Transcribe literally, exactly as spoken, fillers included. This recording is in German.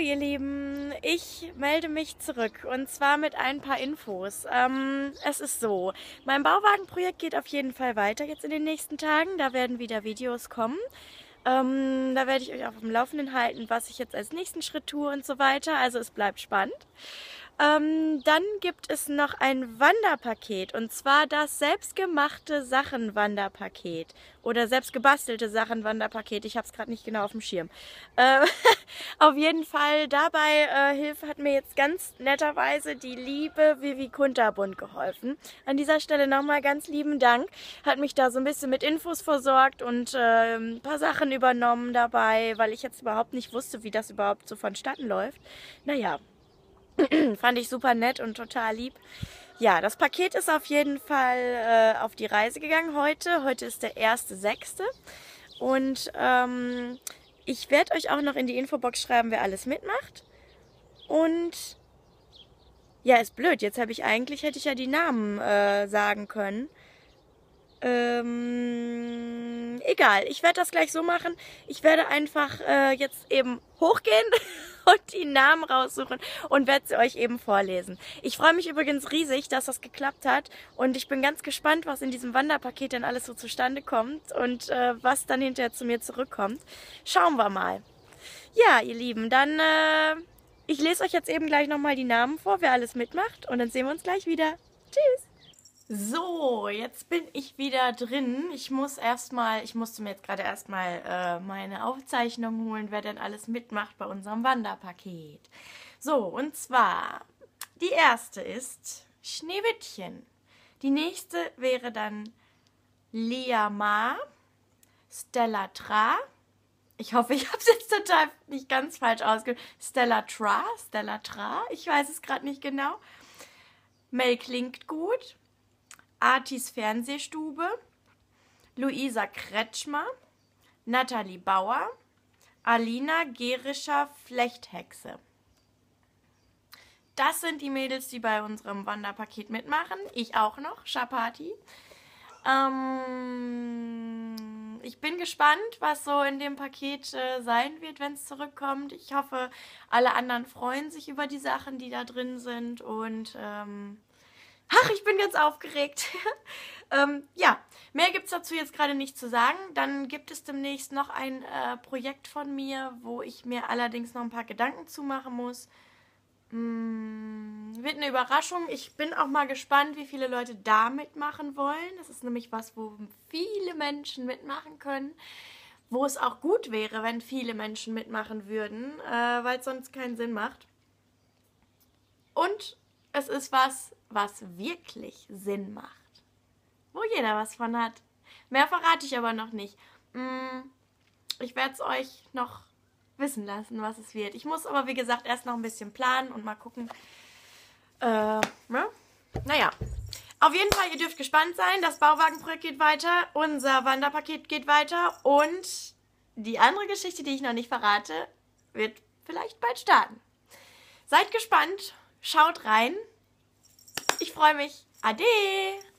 ihr Lieben, ich melde mich zurück und zwar mit ein paar Infos. Ähm, es ist so, mein Bauwagenprojekt geht auf jeden Fall weiter jetzt in den nächsten Tagen, da werden wieder Videos kommen. Ähm, da werde ich euch auf dem Laufenden halten, was ich jetzt als nächsten Schritt tue und so weiter, also es bleibt spannend. Ähm, dann gibt es noch ein Wanderpaket und zwar das selbstgemachte Sachenwanderpaket oder selbstgebastelte Sachenwanderpaket. Ich habe es gerade nicht genau auf dem Schirm. Äh, auf jeden Fall dabei äh, Hilfe hat mir jetzt ganz netterweise die liebe Vivi Kunterbund geholfen. An dieser Stelle nochmal ganz lieben Dank. Hat mich da so ein bisschen mit Infos versorgt und äh, ein paar Sachen übernommen dabei, weil ich jetzt überhaupt nicht wusste, wie das überhaupt so vonstatten läuft. Naja. Fand ich super nett und total lieb. Ja, das Paket ist auf jeden Fall äh, auf die Reise gegangen heute. Heute ist der erste sechste Und ähm, ich werde euch auch noch in die Infobox schreiben, wer alles mitmacht. Und ja, ist blöd. Jetzt habe ich eigentlich, hätte ich ja die Namen äh, sagen können. Ähm, egal, ich werde das gleich so machen. Ich werde einfach äh, jetzt eben hochgehen und die Namen raussuchen und werde sie euch eben vorlesen. Ich freue mich übrigens riesig, dass das geklappt hat und ich bin ganz gespannt, was in diesem Wanderpaket dann alles so zustande kommt und äh, was dann hinterher zu mir zurückkommt. Schauen wir mal. Ja, ihr Lieben, dann äh, ich lese euch jetzt eben gleich nochmal die Namen vor, wer alles mitmacht und dann sehen wir uns gleich wieder. Tschüss! So, jetzt bin ich wieder drin. Ich muss erstmal, ich musste mir jetzt gerade erstmal äh, meine Aufzeichnung holen, wer denn alles mitmacht bei unserem Wanderpaket. So, und zwar, die erste ist Schneewittchen. Die nächste wäre dann Lea Ma, Stella Tra. Ich hoffe, ich habe es jetzt total nicht ganz falsch ausgesprochen. Stella Tra, Stella Tra, ich weiß es gerade nicht genau. Mel klingt gut. Artis Fernsehstube, Luisa Kretschmer, Nathalie Bauer, Alina Gerischer Flechthexe. Das sind die Mädels, die bei unserem Wanderpaket mitmachen. Ich auch noch, Chapati. Ähm, ich bin gespannt, was so in dem Paket äh, sein wird, wenn es zurückkommt. Ich hoffe, alle anderen freuen sich über die Sachen, die da drin sind und ähm, ach, ich bin ganz aufgeregt. ähm, ja, mehr gibt es dazu jetzt gerade nicht zu sagen. Dann gibt es demnächst noch ein äh, Projekt von mir, wo ich mir allerdings noch ein paar Gedanken zu machen muss. Hm, wird eine Überraschung. Ich bin auch mal gespannt, wie viele Leute da mitmachen wollen. Das ist nämlich was, wo viele Menschen mitmachen können. Wo es auch gut wäre, wenn viele Menschen mitmachen würden, äh, weil es sonst keinen Sinn macht. Und es ist was, was wirklich Sinn macht. Wo jeder was von hat. Mehr verrate ich aber noch nicht. Ich werde es euch noch wissen lassen, was es wird. Ich muss aber, wie gesagt, erst noch ein bisschen planen und mal gucken. Äh, ne? Naja. Auf jeden Fall, ihr dürft gespannt sein. Das Bauwagenprojekt geht weiter. Unser Wanderpaket geht weiter. Und die andere Geschichte, die ich noch nicht verrate, wird vielleicht bald starten. Seid gespannt. Schaut rein. Ich freue mich. Ade!